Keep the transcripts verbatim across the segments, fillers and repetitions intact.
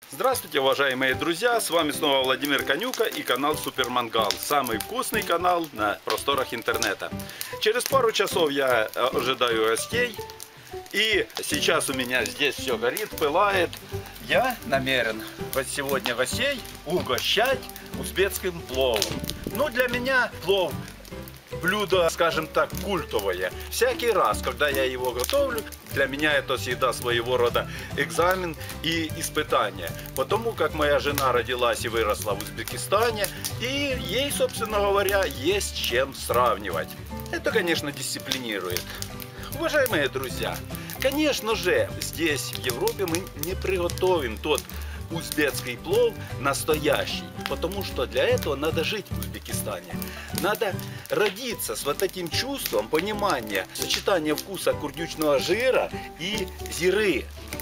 Здравствуйте, уважаемые друзья! С вами снова Владимир Конюка и канал Супер Мангал. Самый вкусный канал на просторах интернета. Через пару часов я ожидаю гостей. И сейчас у меня здесь все горит, пылает. Я намерен сегодня гостей угощать узбекским пловом. Ну, для меня плов блюдо, скажем так, культовое. Всякий раз, когда я его готовлю, для меня это всегда своего рода экзамен и испытание. Потому как моя жена родилась и выросла в Узбекистане, и ей, собственно говоря, есть чем сравнивать. Это, конечно, дисциплинирует. Уважаемые друзья, конечно же, здесь, в Европе, мы не приготовим тот узбекский плов настоящий, потому что для этого надо жить в Узбекистане. Надо родиться с вот этим чувством понимания сочетания вкуса курдючного жира и зиры.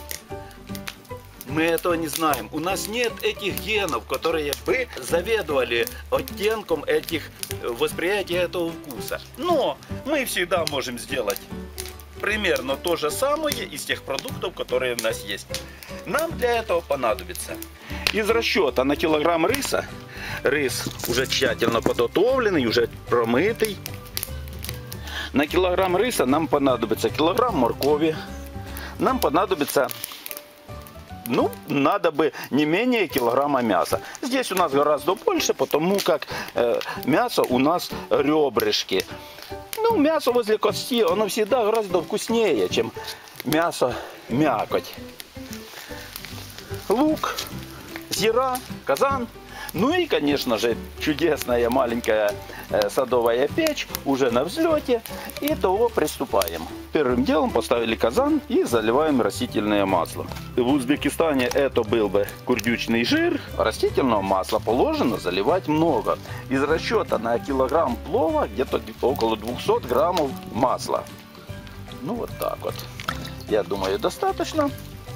Мы этого не знаем. У нас нет этих генов, которые бы заведовали оттенком этих восприятия этого вкуса. Но мы всегда можем сделать примерно то же самое из тех продуктов, которые у нас есть. Нам для этого понадобится из расчета на килограмм риса. Рис уже тщательно подготовленный, уже промытый. На килограмм риса нам понадобится килограмм моркови. Нам понадобится, ну, надо бы не менее килограмма мяса. Здесь у нас гораздо больше, потому как э, мясо у нас ребрышки. Ну, мясо возле кости, оно всегда гораздо вкуснее, чем мясо мякоть. Лук, зира, казан. Ну и, конечно же, чудесная маленькая э, садовая печь уже на взлете. И того приступаем. Первым делом поставили казан и заливаем растительное масло. В Узбекистане это был бы курдючный жир. Растительного масла положено заливать много. Из расчета на килограмм плова где-то около двухсот граммов масла. Ну вот так вот. Я думаю, достаточно.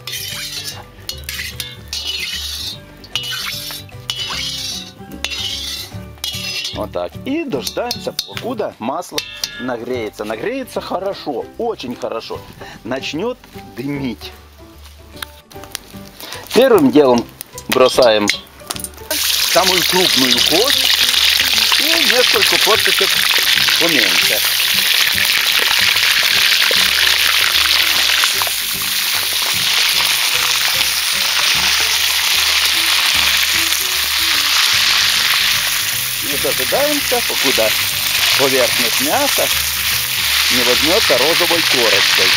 Вот так. И дождаемся, покуда масло нагреется. Нагреется хорошо, очень хорошо. Начнет дымить. Первым делом бросаем самую крупную кость и несколько косточек поменьше. И дожидаемся, покуда поверхность мяса не возьмется розовой корочкой.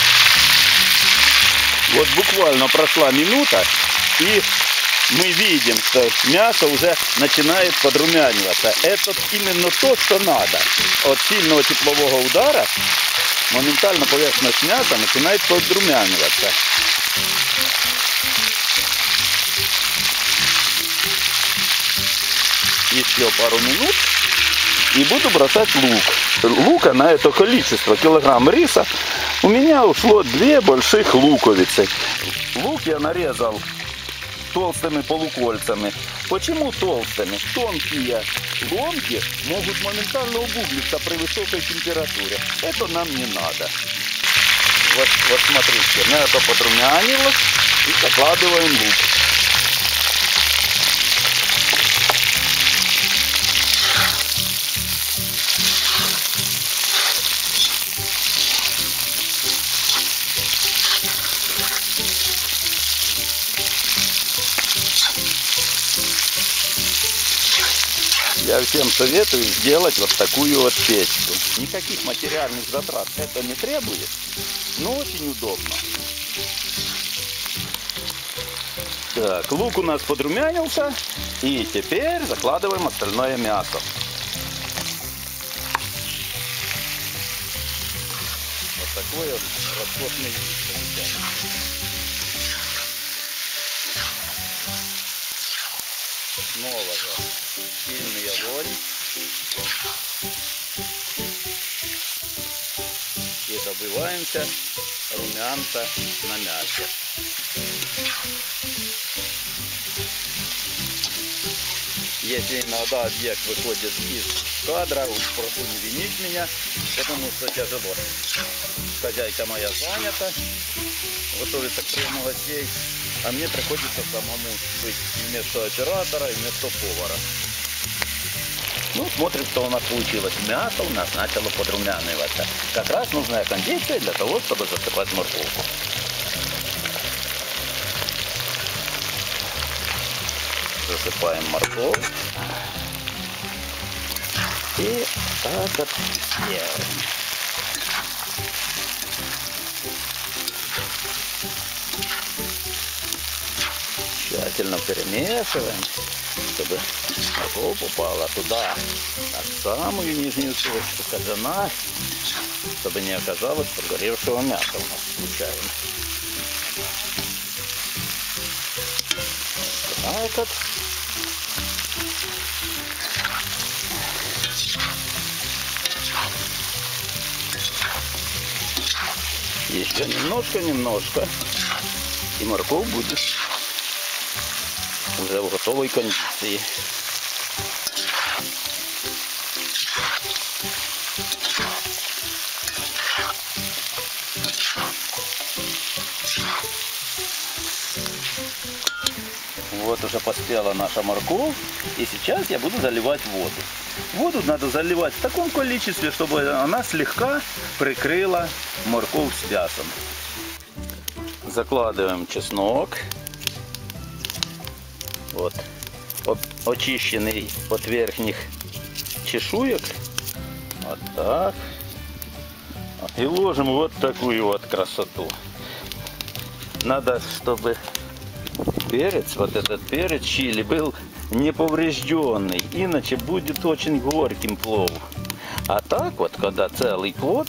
Вот буквально прошла минута, и мы видим, что мясо уже начинает подрумяниваться. Это именно то, что надо. От сильного теплового удара моментально поверхность мяса начинает подрумяниваться. Еще пару минут и буду бросать лук. Лука на это количество килограмм риса у меня ушло две больших луковицы. Лук я нарезал толстыми полукольцами. Почему толстыми? Тонкие ломти могут моментально обуглиться при высокой температуре. Это нам не надо. Вот, вот смотрите, мясо подрумянилось и закладываем лук. Я всем советую сделать вот такую вот печку. Никаких материальных затрат это не требует, но очень удобно. Так, лук у нас подрумянился, и теперь закладываем остальное мясо. Вот такой вот роскошный вид получается. Снова же сильный огонь. И добиваемся румянца на мясе. Если иногда объект выходит из кадра, уж прошу не винить меня, потому что тяжело. Хозяйка моя занята, готовится к приему гостей. а мне приходится самому быть вместо оператора и вместо повара. Ну, смотрим, что у нас получилось. Мясо у нас начало подрумяниваться. Как раз нужная кондиция для того, чтобы засыпать морковку. Засыпаем морковь. И так вот делаем. Тщательно перемешиваем, чтобы морковь попала туда, на самую нижнюю точку казана, чтобы не оказалось подгоревшего мяса у нас случайно. Так вот. Еще немножко-немножко, и морковь будет уже в готовой кондиции. Вот уже поспела наша морковь, и сейчас я буду заливать воду. Воду надо заливать в таком количестве, чтобы она слегка прикрыла морковь с мясом. Закладываем чеснок. Вот, очищенный от верхних чешуек. Вот так. И ложим вот такую вот красоту. Надо, чтобы перец, вот этот перец чили, был не поврежденный, иначе будет очень горьким плов. А так вот, когда целый плод,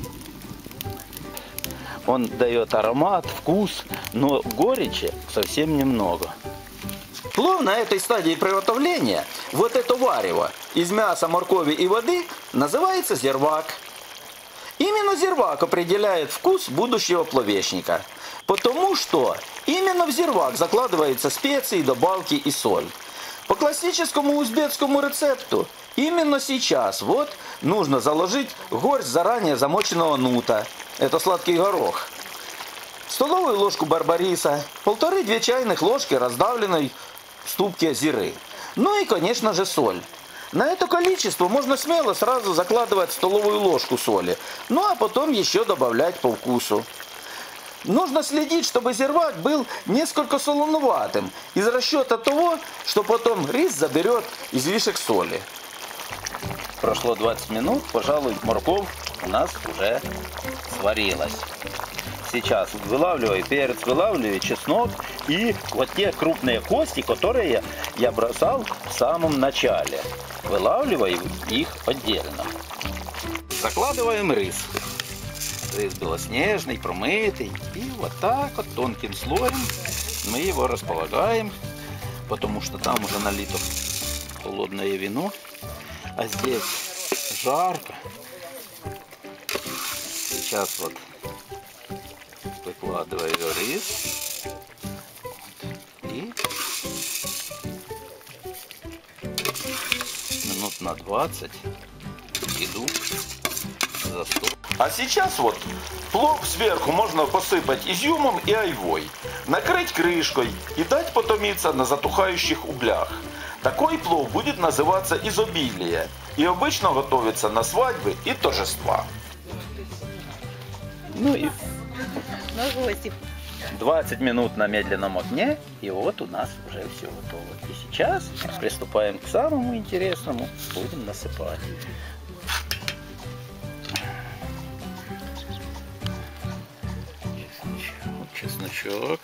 он дает аромат, вкус, но горечи совсем немного. Плов на этой стадии приготовления, вот это варево из мяса, моркови и воды, называется зирвак. Именно зирвак определяет вкус будущего пловечника, потому что именно в зирвак закладываются специи, добавки и соль. По классическому узбекскому рецепту именно сейчас вот нужно заложить горсть заранее замоченного нута, это сладкий горох, столовую ложку барбариса, полторы-две чайных ложки раздавленной в ступке зиры. Ну и, конечно же, соль. На это количество можно смело сразу закладывать столовую ложку соли, ну а потом еще добавлять по вкусу. Нужно следить, чтобы зирвак был несколько солоноватым, из расчета того, что потом рис заберет излишек соли. Прошло двадцать минут, пожалуй, морковь у нас уже сварилась. Сейчас вылавливаю перец, вылавливаю чеснок и вот те крупные кости, которые я бросал в самом начале. Вылавливаю их отдельно. Закладываем рис. Рис белоснежный, промытый. И вот так вот тонким слоем мы его располагаем, потому что там уже налито холодное вино, а здесь жарко. Сейчас вот выкладываю рис и минут на двадцать иду за стол. А сейчас вот плов сверху можно посыпать изюмом и айвой, накрыть крышкой и дать потомиться на затухающих углях. Такой плов будет называться изобилие и обычно готовится на свадьбы и торжества. Ну и двадцать минут на медленном огне, и вот у нас уже все готово. И сейчас приступаем к самому интересному, будем насыпать. Чесночок.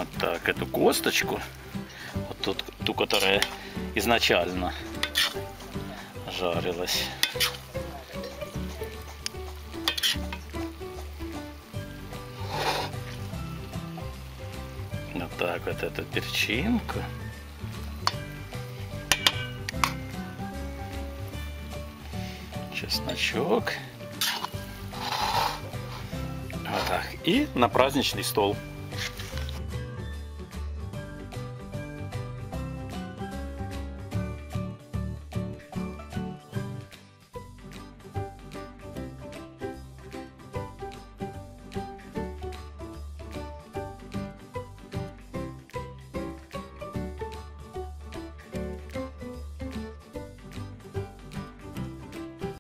Вот так, эту косточку, вот тут, ту, которая изначально жарилась. Вот так вот эту перчинку. Чесночок. Вот так. И на праздничный стол.